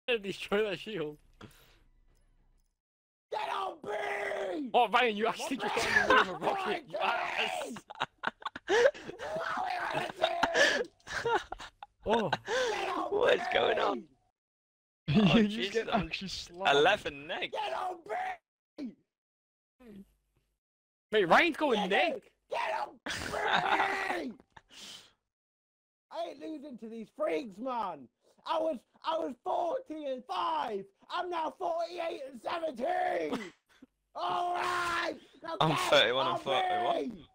Destroy that shield. Get on B! Oh, Ryan, you actually just got in the way of a rocket. You ass. Oh. What is going on? Oh, you Jesus, just get I'm actually slammed. 11 neg. Get on B! Mate, Ryan's going neg. Get on B! I ain't losing to these freaks, man. I was 40-5. I'm now 48-17. All right. Now I'm get 31 on and 41. me.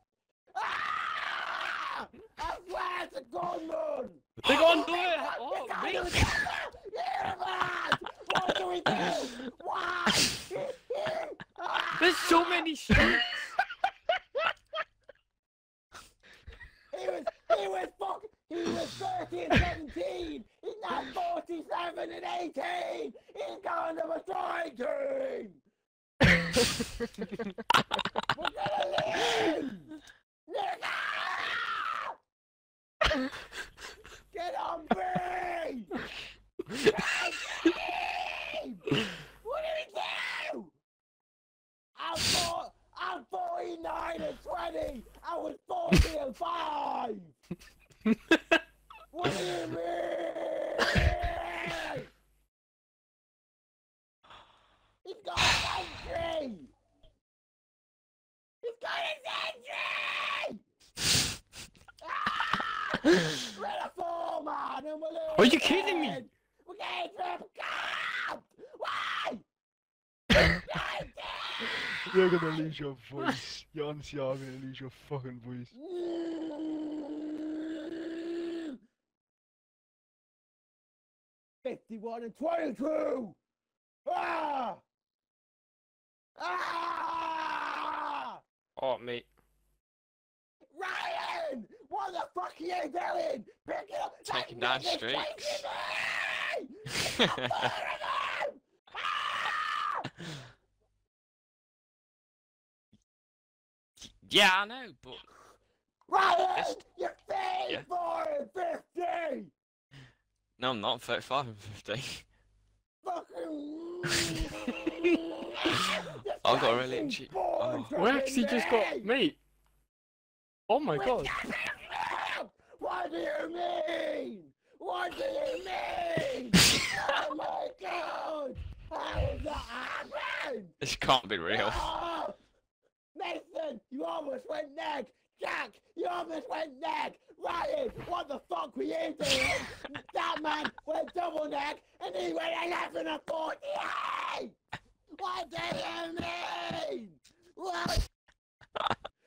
Ah! I swear to God, man. They're going to do it. Oh, You're mate. What do we do? Why? There's so many streets. He was 30-17. He's now 47-18. He's going to a strike team. We're gonna lose. Get on B. Get on B. What do we do? I'm 49-20. I was 40-5. What do you mean? He's got a century! He's got a century! We're a 4-man and we're losing! Are you kidding me? We're getting triple cup! Why? You're gonna lose your voice. You honestly are gonna lose your fucking voice. 51-22! Ah! Ah! Oh, mate. Ryan! What the fuck are you doing? Pick it up! Taking down streaks. Yeah, I know, but Ryan! You're 34-50! no, I'm not 35 and 50. I've got a really itchy. Oh. We actually just got mate. Oh my god. What do you mean? What do you mean? Oh my god! How did that happen? This can't be real. Oh! Mason, you almost went neg! Jack, you almost went neg! Ryan, what the fuck were you doing? That man went double neg and he went 11-48! What do you mean? What?